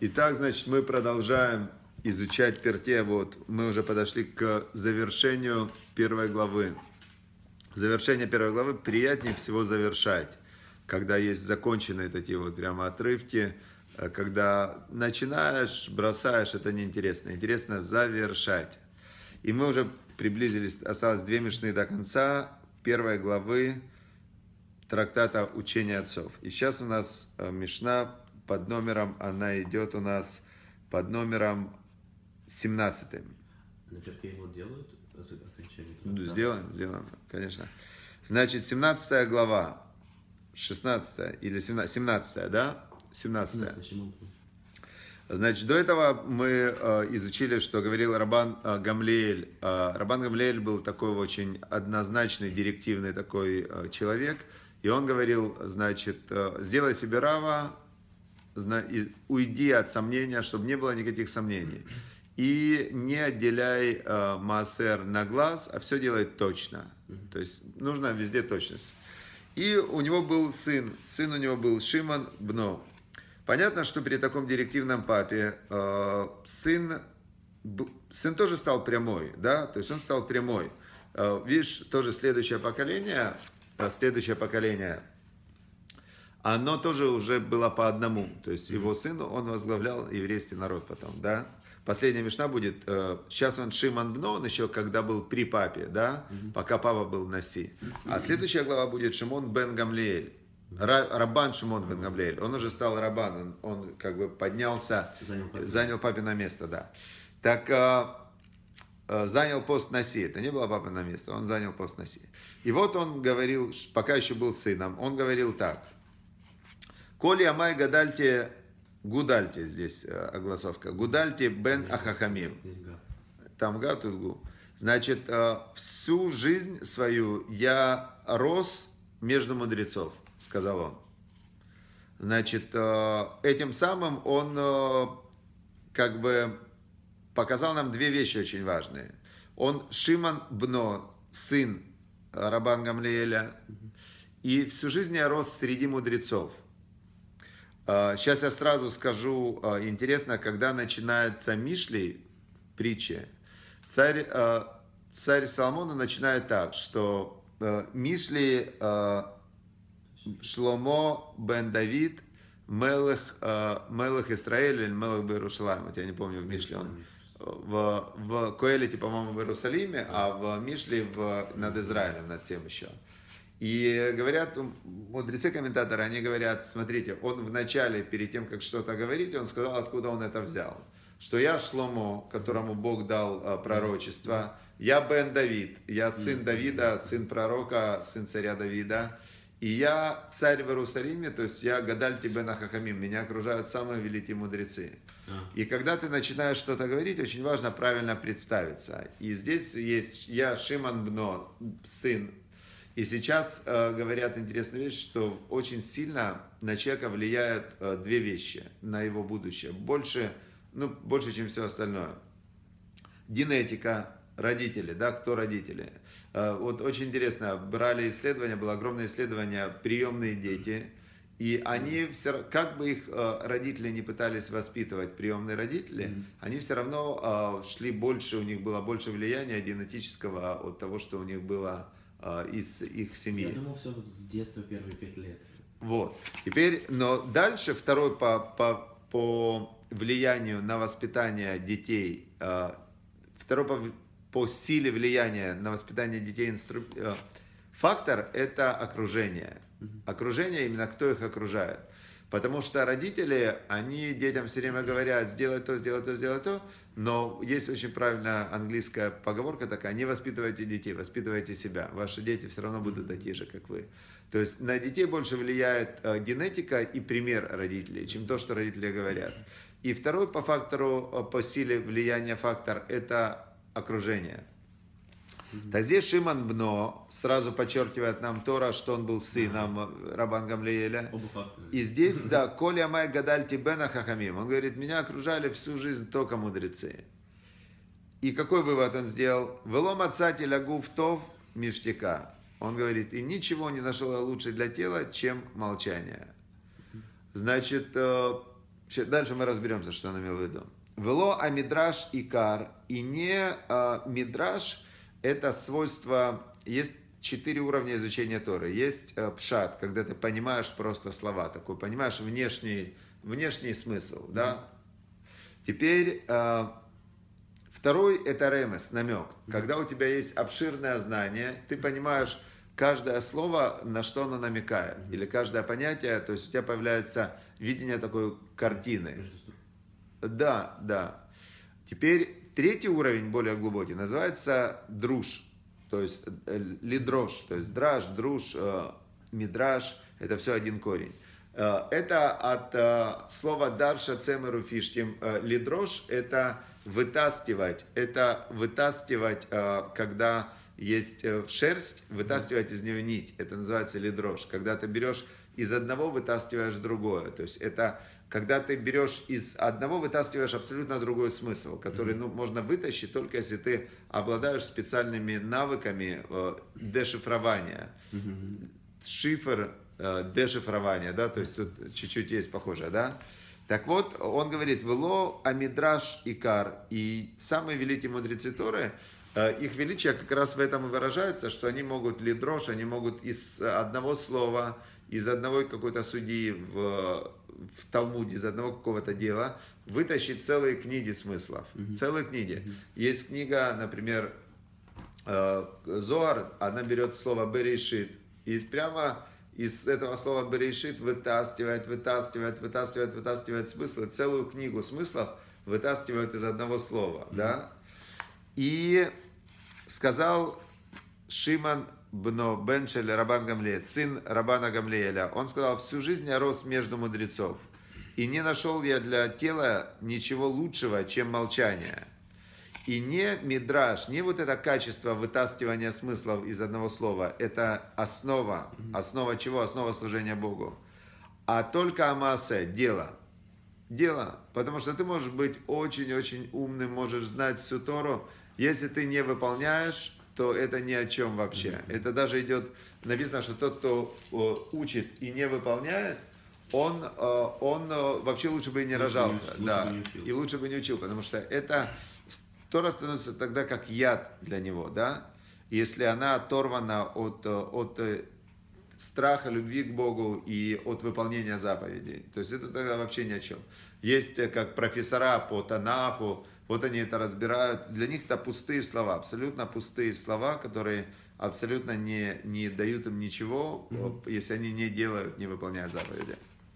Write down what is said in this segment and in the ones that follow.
Итак, значит, мы продолжаем изучать Пертей. Вот мы уже подошли к завершению первой главы. Завершение первой главы приятнее всего завершать, когда есть законченные такие вот прямо отрывки. Когда начинаешь, бросаешь, это неинтересно. Интересно завершать. И мы уже приблизились, осталось 2 мишны до конца первой главы трактата «Учение отцов». И сейчас у нас мишна под номером, она идет у нас под номером 17. На Пертей вот делают окончание? Ну, сделаем, конечно. Значит, 17 глава, 16 или 17, да? 17. Значит, до этого мы изучили, что говорил Рабан Гамлиэль. Рабан Гамлиэль был такой очень однозначный, директивный такой человек. И он говорил, значит, сделай себе рава, уйди от сомнения, чтобы не было никаких сомнений. И не отделяй маасер на глаз, а все делай точно. То есть нужна везде точность. И у него был сын у него был Шимон Бно. Понятно, что при таком директивном папе сын тоже стал прямой, да, то есть он стал прямой. Видишь, тоже следующее поколение, оно тоже уже было по одному. То есть его сын, он возглавлял еврейский народ потом, да. Последняя мишна будет, сейчас он Шимон Бно, он еще когда был при папе, да, пока папа был Наси. А следующая глава будет Шимон бен Гамлиэль. Рабан Шимон бен Гамлиэль. Он уже стал рабан, он как бы поднялся, занял папино место, да. Так занял пост Наси, это не было папино место, он занял пост Наси. И вот он говорил, пока еще был сыном, он говорил так. Коли амай гадальте, гудальте, здесь огласовка, гудальте бен ахахамим. Там га, тут гу. Значит, всю жизнь свою я рос между мудрецов, сказал он. Значит, этим самым он как бы показал нам 2 вещи очень важные. Он Шимон Бно, сын Рабан Гамлиэля, и всю жизнь я рос среди мудрецов. Сейчас я сразу скажу, интересно, когда начинается Мишли, притча, царь Соломон начинает так, что Мишли Шломо бен Давид Мелех Исраэль или Мелех Берушалаим, вот я не помню в Мишле, он в Коэлите, по-моему, в Иерусалиме, а в Мишле над Израилем, над всем еще. И говорят, мудрецы-комментаторы, они говорят, смотрите, он вначале, перед тем, как что-то говорить, он сказал, откуда он это взял. Что я Шломо, которому Бог дал пророчество, я Бен Давид, я сын Давида, сын пророка, сын царя Давида, и я царь в Иерусалиме, то есть я Гадальти бен Ахахамим, меня окружают самые великие мудрецы. И когда ты начинаешь что-то говорить, очень важно правильно представиться. И здесь есть я Шимон Бно, сын. И сейчас говорят интересную вещь, что очень сильно на человека влияют 2 вещи, на его будущее. Больше, чем все остальное. Генетика, родители, да, кто родители. Вот очень интересно, брали исследования, было огромное исследование, приемные дети. И они все, как бы их родители не пытались воспитывать, приемные родители, они все равно шли больше, у них было больше влияния генетического от того, что у них было из их семьи. Я думал, все в детстве первые 5 лет. Вот. Теперь, но дальше второй по влиянию на воспитание детей, второй по силе влияния на воспитание детей фактор – это окружение. Окружение, именно кто их окружает. Потому что родители, они детям все время говорят, сделай то, сделай то, сделай то, но есть очень правильная английская поговорка такая, не воспитывайте детей, воспитывайте себя. Ваши дети все равно будут такие же, как вы. То есть на детей больше влияет генетика и пример родителей, чем то, что родители говорят. И второй по фактору, по силе влияния фактор – это окружение. Так здесь Шимон Бно сразу подчеркивает нам Тора, что он был сыном Рабан Гамлиэля. И здесь, да, Коля Май Гадальти Бен Ахахамим. Он говорит, меня окружали всю жизнь только мудрецы. И какой вывод он сделал? Вело мацати лягу в тов миштика. Он говорит, и ничего не нашел лучше для тела, чем молчание. Значит, Дальше мы разберемся, что он имел в виду. Вело амидраш икар. И не мидраш – это свойство. Есть 4 уровня изучения Торы. Есть пшат, когда ты понимаешь просто слова, такой понимаешь внешний смысл, да? Теперь второй – это ремес, намек. Когда у тебя есть обширное знание, ты понимаешь каждое слово, на что оно намекает. Или каждое понятие, то есть у тебя появляется видение такой картины. Да, да. Теперь третий уровень, более глубокий, называется друж. То есть лидрош, то есть драж, друж, мидраш, это все один корень. Это от слова дарша цемеру фиштим. Лидрош – это вытаскивать, когда есть шерсть, вытаскивать из нее нить. Это называется лидрош. Когда ты берешь из одного, вытаскиваешь другое. То есть это когда ты берешь из одного, вытаскиваешь абсолютно другой смысл, который можно вытащить только если ты обладаешь специальными навыками дешифрования. Шифр, дешифрования, да, то есть тут чуть-чуть есть похоже, да. Так вот, он говорит, вело амидраш икар, и самые великие мудрецы Торы, их величие как раз в этом и выражается, что они могут лидрош, они могут из одного слова, из одного какой-то судьи в Талмуде, из одного какого-то дела, вытащить целые книги смыслов, целые книги. Есть книга, например, Зоар, она берет слово берешит, и прямо из этого слова берешит вытаскивает смыслы, целую книгу смыслов вытаскивает из одного слова, да. И сказал Шимон бен Шель Рабан Гамлиэль, сын Рабана Гамлиэля, он сказал, всю жизнь я рос между мудрецов, и не нашел я для тела ничего лучшего, чем молчание. И не мидраш, не вот это качество вытаскивания смыслов из одного слова, это основа. Основа чего? Основа служения Богу. А только амасе, дело. Дело. Потому что ты можешь быть очень-очень умным, можешь знать всю Тору. Если ты не выполняешь, то это ни о чем вообще. Это даже идет, написано, что тот, кто учит и не выполняет, он вообще лучше бы и не рожался. Да, и лучше бы не учил, потому что это... Тора становится тогда как яд для него, да? Если она оторвана от страха, любви к Богу и от выполнения заповедей. То есть это тогда вообще ни о чем. Есть как профессора по Танафу, вот они это разбирают. Для них это пустые слова, абсолютно пустые слова, которые абсолютно не дают им ничего, если они не делают, не выполняют заповеди.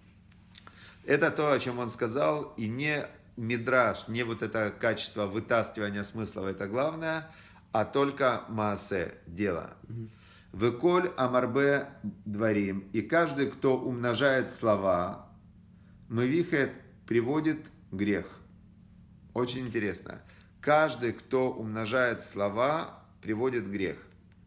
Это то, о чем он сказал, и не мидраш, не вот это качество вытаскивания смыслов, это главное, а только маасе, дело. Веколь амарбе дворим, и каждый, кто умножает слова, мывихет, приводит грех. Очень интересно. Каждый, кто умножает слова, приводит грех.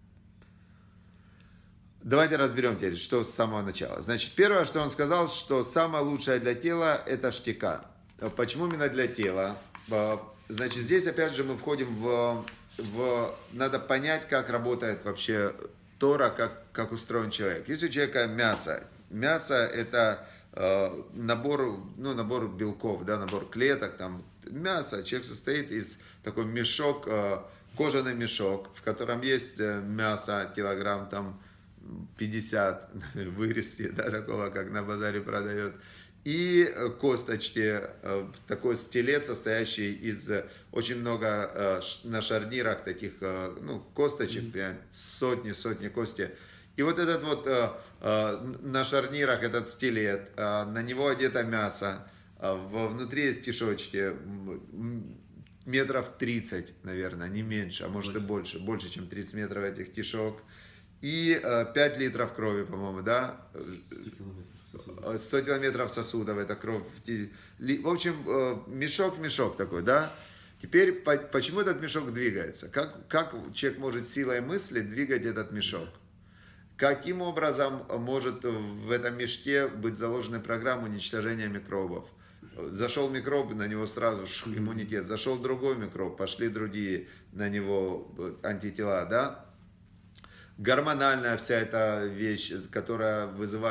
Давайте разберем теперь, что с самого начала. Значит, первое, что он сказал, что самое лучшее для тела – это штика. Почему именно для тела? Значит, здесь опять же мы входим надо понять, как работает вообще Тора, как устроен человек. Если у человека мясо это набор белков, да, набор клеток, там мясо, человек состоит из такой мешок, кожаный мешок, в котором есть мясо, килограмм там 50 вырезки, да, такого, как на базаре продают. И косточки, такой стилет, состоящий из очень много на шарнирах таких, косточек, прям сотни кости. И вот этот вот на шарнирах этот стилет, на него одето мясо, внутри есть кишочки, метров 30, наверное, не меньше, а может и больше, чем 30 метров этих кишок. И 5 литров крови, по-моему, да? 100 километров сосудов, это кровь. В общем, мешок такой, да? Теперь, почему этот мешок двигается? Как человек может силой мысли двигать этот мешок? Каким образом может в этом мешке быть заложена программа уничтожения микробов? Зашел микроб, на него сразу иммунитет. Зашел другой микроб, пошли другие на него антитела, да? Гормональная вся эта вещь, которая вызывает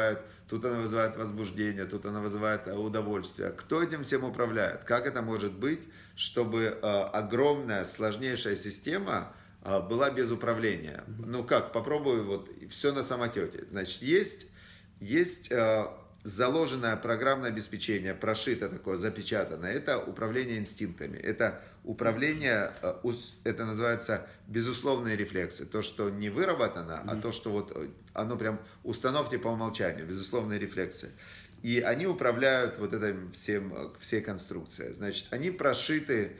тут она вызывает возбуждение, тут она вызывает удовольствие. Кто этим всем управляет? Как это может быть, чтобы огромная, сложнейшая система была без управления? Ну как, попробуй вот все на самотете. Значит, есть заложенное программное обеспечение, прошито такое, запечатанное. Это управление инстинктами. Это управление, это называется безусловные рефлексы. То, что не выработано, а то, что вот оно прям установки по умолчанию, безусловные рефлексы. И они управляют вот этим всей конструкцией. Значит, они прошиты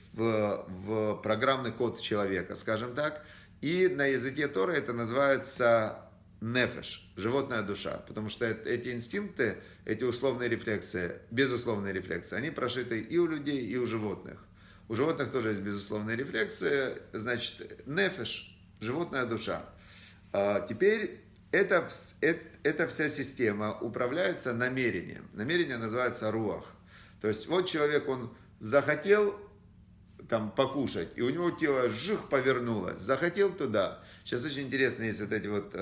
в программный код человека, скажем так. И на языке Торы это называется нефеш, животная душа, потому что эти инстинкты, эти условные рефлексы, безусловные рефлексы, они прошиты и у людей, и у животных. У животных тоже есть безусловные рефлексы, значит, нефеш, животная душа. Теперь эта вся система управляется намерением. Намерение называется руах. То есть вот человек, он захотел там покушать, и у него тело жих повернулось, захотел туда. Сейчас очень интересно, есть вот эти вот,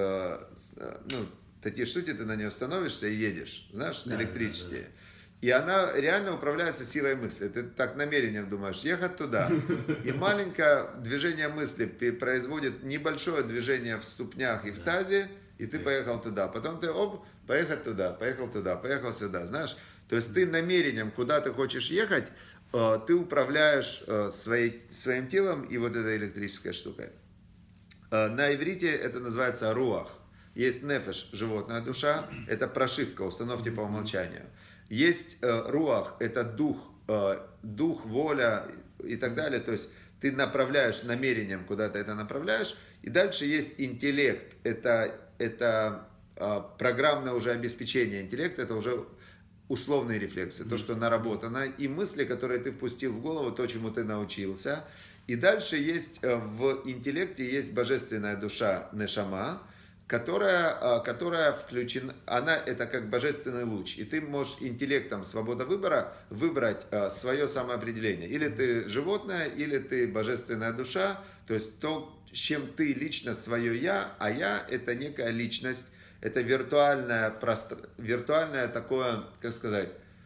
такие штуки, ты на нее становишься и едешь, знаешь, электрические. И она реально управляется силой мысли. Ты так намерением думаешь, ехать туда. И маленькое движение мысли производит небольшое движение в ступнях и в тазе, и ты поехал туда. Потом ты, поехал туда, поехал сюда, знаешь. То есть ты намерением, куда ты хочешь ехать, ты управляешь своим телом и вот этой электрической штукой. На иврите это называется руах. Есть нефеш, животная душа, это прошивка, установки по умолчанию. Есть руах, это дух, воля и так далее. То есть ты направляешь намерением, куда ты это направляешь. И дальше есть интеллект, это программное уже обеспечение. Интеллект это уже условные рефлексы, то, что наработано, и мысли, которые ты впустил в голову, то, чему ты научился. И дальше есть в интеллекте есть божественная душа нешама, которая включена, она это как божественный луч. И ты можешь интеллектом, свобода выбора, выбрать свое самоопределение. Или ты животное, или ты божественная душа, то есть то, чем ты лично свое я, а я это некая личность. Это виртуальное такое, как сказать,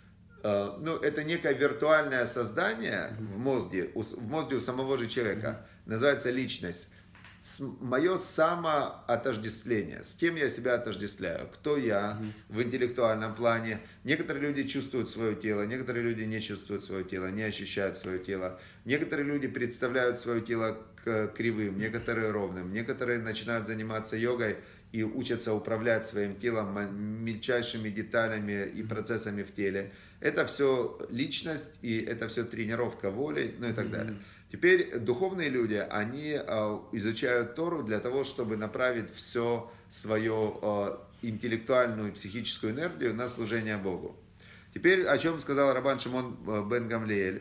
это некое виртуальное создание в мозге у самого же человека. Называется личность. Мое самоотождествление. С кем я себя отождествляю? Кто я в интеллектуальном плане? Некоторые люди чувствуют свое тело, некоторые люди не чувствуют свое тело, не ощущают свое тело. Некоторые люди представляют свое тело кривым, некоторые ровным. Некоторые начинают заниматься йогой и учатся управлять своим телом мельчайшими деталями и процессами в теле. Это все личность, и это все тренировка воли, ну и так далее. Теперь духовные люди, они изучают Тору для того, чтобы направить все свою интеллектуальную и психическую энергию на служение Богу. Теперь, о чем сказал Рабан Шимон бен Гамлиэль.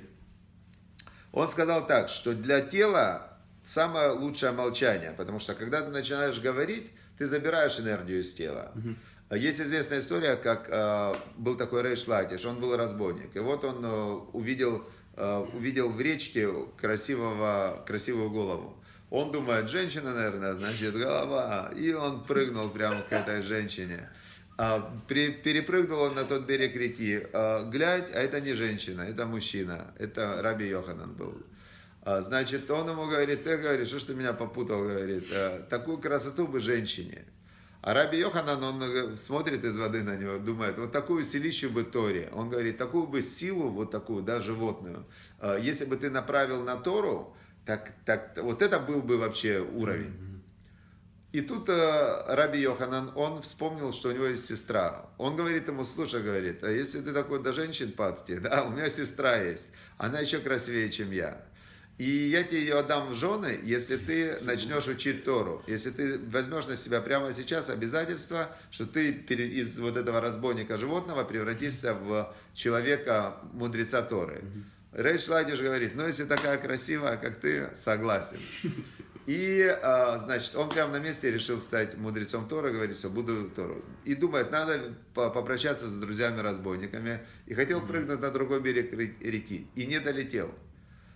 Он сказал так, что для тела самое лучшее молчание, потому что когда ты начинаешь говорить, ты забираешь энергию из тела. Есть известная история, как был такой Рейш Лакиш, он был разбойник. И вот он увидел в речке красивую голову. Он думает, женщина, наверное, значит голова. И он прыгнул прямо к этой женщине. Перепрыгнул он на тот берег реки. Глядь, а это не женщина, это мужчина. Это Раби Йоханан был. Значит, он ему говорит, ты говоришь, что ж ты меня попутал, говорит, такую красоту бы женщине. А Раби Йоханан, он смотрит из воды на него, думает, вот такую силищу бы Торе. Он говорит, такую бы силу, вот такую, да, животную, если бы ты направил на Тору, так вот это был бы вообще уровень. И тут Раби Йоханан, он вспомнил, что у него есть сестра. Он говорит ему, слушай, говорит, а если ты такой до женщин падки, да, у меня сестра есть, она еще красивее, чем я. И я тебе ее отдам в жены, если ты начнешь учить Тору. Если ты возьмешь на себя прямо сейчас обязательство, что ты из вот этого разбойника животного превратишься в человека мудреца Торы. Рейш Лакиш говорит, ну если такая красивая, как ты, согласен. И, значит, он прямо на месте решил стать мудрецом Торы, говорит, все, буду Тору. И думает, надо попрощаться с друзьями-разбойниками. И хотел прыгнуть на другой берег реки. И не долетел.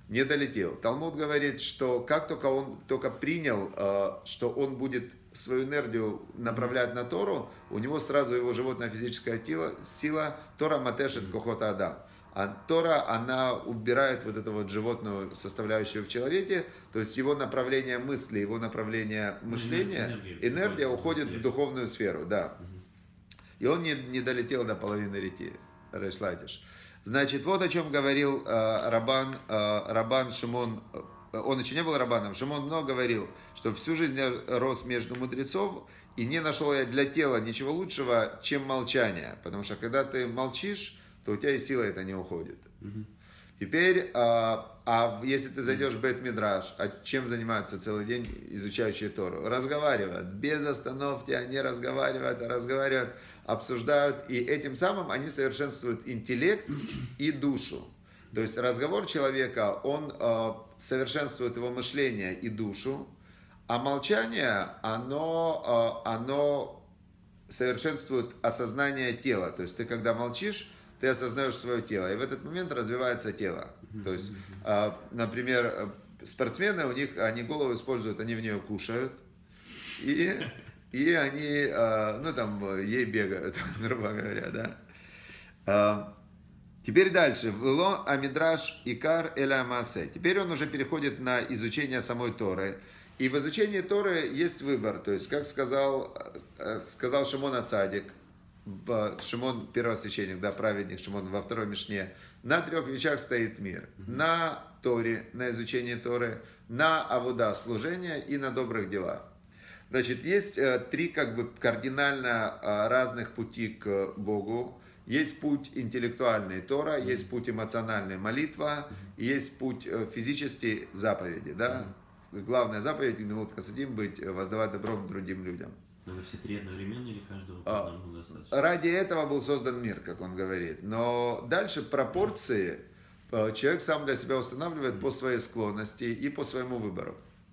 не долетел. Талмуд говорит, что как только он только принял, что он будет свою энергию направлять на Тору, у него сразу его животная физическая сила, Тора матешет кохота адам. А Тора, она убирает вот эту вот животную составляющую в человеке, то есть его направление мысли, его направление мышления, энергия уходит в духовную сферу, да. И он не долетел до половины реки, Рейш Лакиш. Значит, вот о чем говорил Рабан Шимон. Он еще не был рабаном. Шимон много говорил, что всю жизнь я рос между мудрецов, и не нашел я для тела ничего лучшего, чем молчание. Потому что когда ты молчишь, то у тебя и сила это не уходит. Теперь, если ты зайдешь в Бейт-Мидраш, чем занимаются целый день изучающие Тору? Разговаривают. Без остановки они разговаривают, обсуждают. И этим самым они совершенствуют интеллект и душу. То есть разговор человека, он совершенствует его мышление и душу. А молчание, оно совершенствует осознание тела. То есть ты когда молчишь, ты осознаешь свое тело, и в этот момент развивается тело. То есть, например, спортсмены, они голову используют, они в нее кушают, и они, ей бегают, грубо говоря, да. Теперь дальше. Вло амидраш икар эля амасе. Теперь он уже переходит на изучение самой Торы. И в изучении Торы есть выбор. То есть, как сказал Шимон ацадик, Шимон первосвященник, да, праведник Шимон во второй Мишне, на 3 вещах стоит мир. На Торе, на изучении Торы, на авуда, служение и на добрых делах. Значит, есть 3 кардинально разных пути к Богу. Есть путь интеллектуальный Тора, есть путь эмоциональный молитва, и есть путь физический заповеди, да. Главная заповедь, минут хасидим, воздавать добром другим людям. Но вы все 3 одновременно или каждого по одному достаточно? Ради этого был создан мир, как он говорит. Но дальше пропорции человек сам для себя устанавливает по своей склонности и по своему выбору.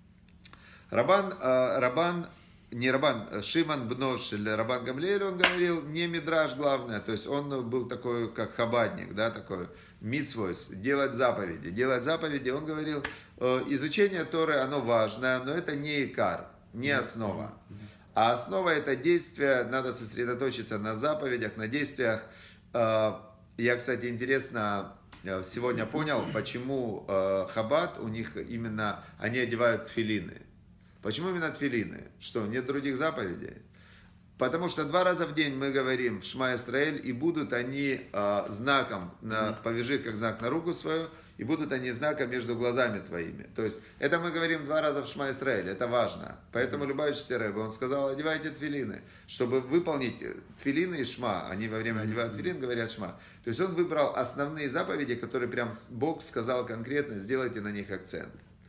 Шимон Бнош или Рабан Гамлиэль, он говорил, не мидраш главное, то есть он был такой, как хабадник, да, такой мицвойс, делать заповеди, он говорил, изучение Торы, оно важное, но это не икар, не основа. А основа это действие, надо сосредоточиться на заповедях, на действиях. Я, кстати, интересно, сегодня понял, почему Хабад, у них именно, они одевают тфилины. Почему именно тфилины? Что, нет других заповедей? Потому что 2 раза в день мы говорим в Шма Исраэль, и будут они знаком, повяжи как знак на руку свою, и будут они знаком между глазами твоими. То есть, это мы говорим 2 раза в Шма Исраэль, это важно. Поэтому Любавичский Ребе, он сказал, одевайте тфилины. Чтобы выполнить тфилины и Шма, они во время одевают тфилин, говорят Шма. То есть, он выбрал основные заповеди, которые прям Бог сказал конкретно, сделайте на них акцент.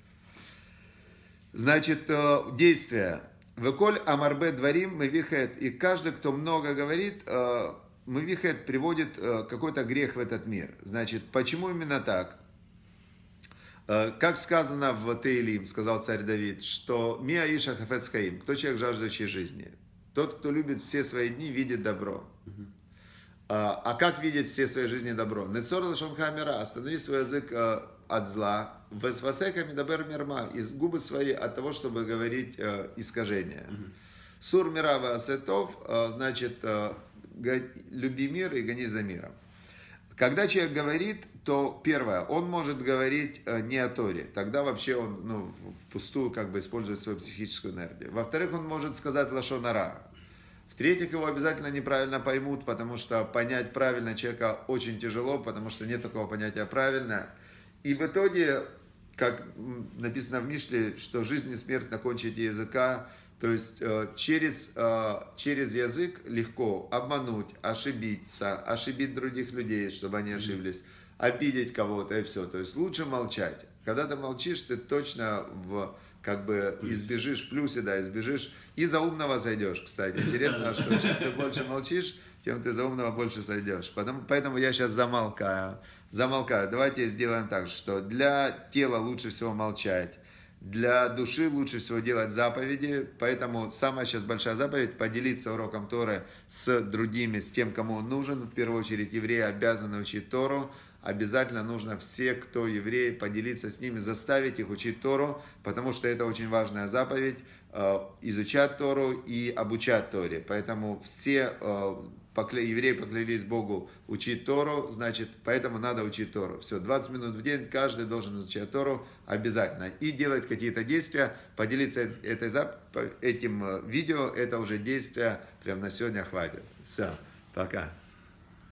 Значит, действия. Веколь амарбе дворим мевихет. И каждый, кто много говорит, мевихет приводит какой-то грех в этот мир. Значит, почему именно так? Как сказано в Теилим, сказал царь Давид, что «Миа иша хафец хаим», кто человек, жаждущий жизни? Тот, кто любит все свои дни, видит добро. А как видеть все свои жизни добро? Нецор лашон хамера, останови свой язык от зла, весвасека мидабер мирма, из губы свои от того, чтобы говорить искажения. Сур мира васетов, значит, люби мир и гони за миром. Когда человек говорит, то первое, он может говорить не о Торе, тогда вообще он впустую использует свою психическую энергию. Во-вторых, он может сказать лашон ара. В-третьих, его обязательно неправильно поймут, потому что понять правильно человека очень тяжело, потому что нет такого понятия правильно. И в итоге, как написано в Мишле, что жизнь и смерть на кончике языка, то есть через язык легко обмануть, ошибиться, ошибить других людей, чтобы они ошиблись, обидеть кого-то и все. То есть лучше молчать. Когда ты молчишь, ты точно избежишь в плюсе, да, избежишь и за умного сойдешь, кстати. Интересно, что чем ты больше молчишь, тем ты за умного больше сойдешь. Поэтому я сейчас замолкаю. Давайте сделаем так, что для тела лучше всего молчать, для души лучше всего делать заповеди. Поэтому самая сейчас большая заповедь — поделиться уроком Торы с другими, с тем, кому он нужен. В первую очередь евреи обязаны учить Тору, обязательно нужно все, кто евреи, поделиться с ними, заставить их учить Тору, потому что это очень важная заповедь, изучать Тору и обучать Торе. Поэтому все евреи поклялись Богу учить Тору, значит, поэтому надо учить Тору. Все, 20 минут в день каждый должен изучать Тору обязательно. И делать какие-то действия, поделиться этим видео, это уже действия прям на сегодня хватит. Все, пока.